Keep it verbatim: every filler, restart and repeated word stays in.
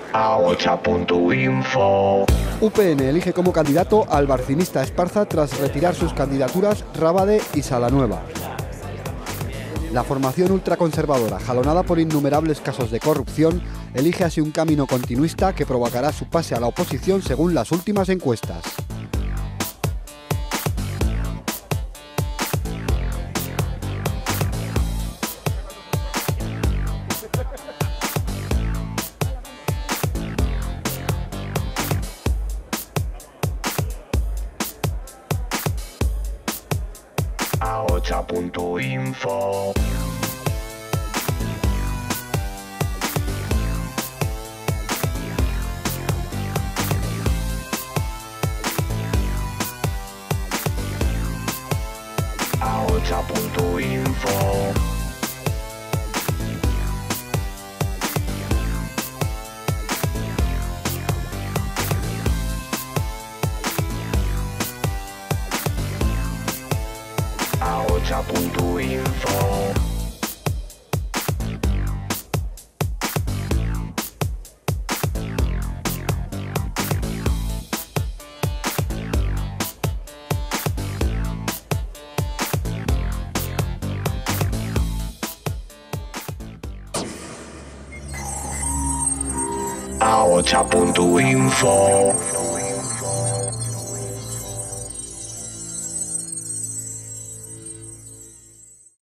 aocha punto info. U P N elige como candidato al barcinista Esparza tras retirar sus candidaturas Rábade y Salanueva. La formación ultraconservadora, jalonada por innumerables casos de corrupción, elige así un camino continuista que provocará su pase a la oposición según las últimas encuestas. aocha punto info. aocha punto info. aocha punto info. aocha punto info.